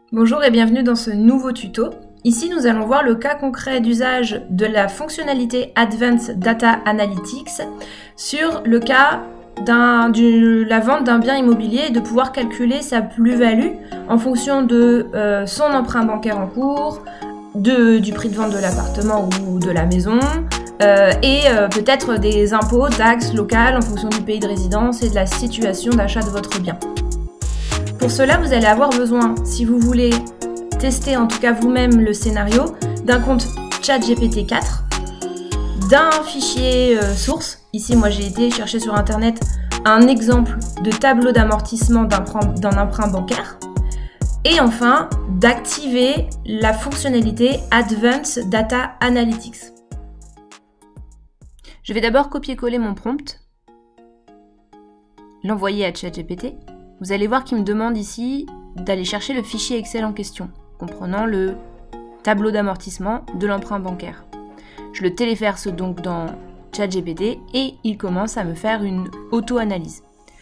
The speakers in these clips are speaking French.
Bonjour et bienvenue dans ce nouveau tuto. Ici, nous allons voir le cas concret d'usage de la fonctionnalité Advanced Data Analytics sur le cas de la vente d'un bien immobilier et de pouvoir calculer sa plus-value en fonction de son emprunt bancaire en cours, du prix de vente de l'appartement ou de la maison, et peut-être des impôts, taxes locales en fonction du pays de résidence et de la situation d'achat de votre bien. Pour cela, vous allez avoir besoin, si vous voulez tester en tout cas vous-même le scénario, d'un compte ChatGPT 4, d'un fichier source. Ici, moi j'ai été chercher sur internet un exemple de tableau d'amortissement d'un emprunt bancaire. Et enfin, d'activer la fonctionnalité Advanced Data Analytics. Je vais d'abord copier-coller mon prompt, l'envoyer à ChatGPT. Vous allez voir qu'il me demande ici d'aller chercher le fichier Excel en question, comprenant le tableau d'amortissement de l'emprunt bancaire. Je le téléverse donc dans ChatGPT et il commence à me faire une auto-analyse.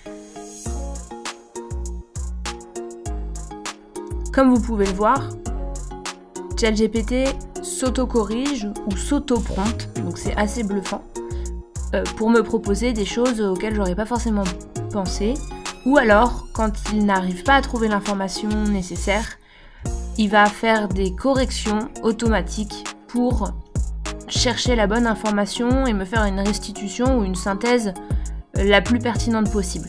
Comme vous pouvez le voir, ChatGPT s'auto-corrige ou s'auto-prompte, donc c'est assez bluffant, pour me proposer des choses auxquelles j'aurais pas forcément pensé. Ou alors, quand il n'arrive pas à trouver l'information nécessaire, il va faire des corrections automatiques pour chercher la bonne information et me faire une restitution ou une synthèse la plus pertinente possible.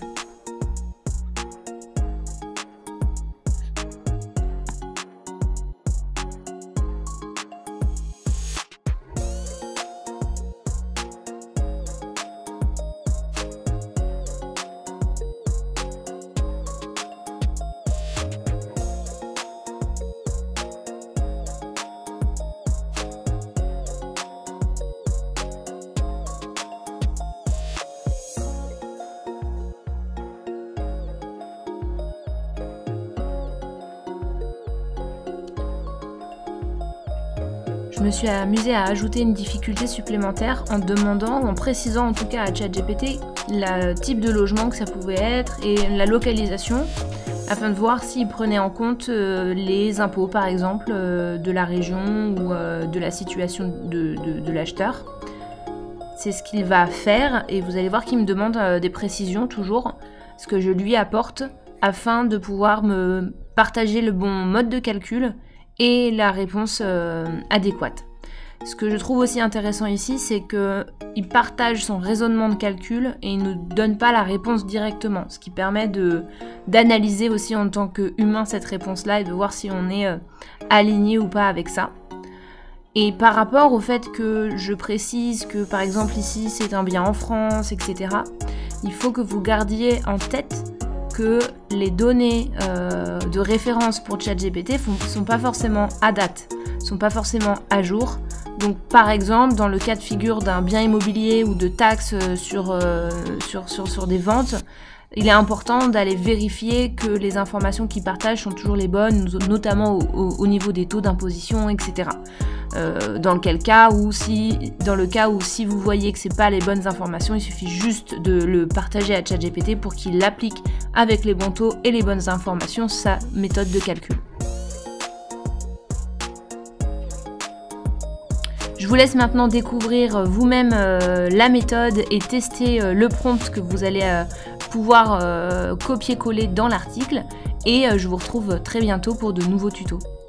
Je me suis amusée à ajouter une difficulté supplémentaire en demandant, ou en précisant en tout cas à ChatGPT, le type de logement que ça pouvait être et la localisation, afin de voir s'il prenait en compte les impôts par exemple de la région ou de la situation de l'acheteur. C'est ce qu'il va faire et vous allez voir qu'il me demande des précisions toujours, ce que je lui apporte afin de pouvoir me partager le bon mode de calcul et la réponse adéquate. Ce que je trouve aussi intéressant ici, c'est qu'il partage son raisonnement de calcul et il ne nous donne pas la réponse directement, ce qui permet d'analyser aussi en tant qu'humain cette réponse-là et de voir si on est aligné ou pas avec ça. Et par rapport au fait que je précise que par exemple ici c'est un bien en France, etc., il faut que vous gardiez en tête que les données de référence pour ChatGPT ne sont pas forcément à date, ne sont pas forcément à jour. Donc par exemple, dans le cas de figure d'un bien immobilier ou de taxes sur des ventes, il est important d'aller vérifier que les informations qu'ils partagent sont toujours les bonnes, notamment au niveau des taux d'imposition, etc. Dans le cas où si vous voyez que c'est pas les bonnes informations, il suffit juste de le partager à ChatGPT pour qu'il applique avec les bons taux et les bonnes informations sa méthode de calcul. Je vous laisse maintenant découvrir vous-même la méthode et tester le prompt que vous allez pouvoir copier-coller dans l'article. Et je vous retrouve très bientôt pour de nouveaux tutos.